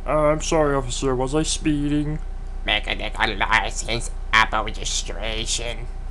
I'm sorry, officer. Was I speeding? Mechanical license, Apple registration.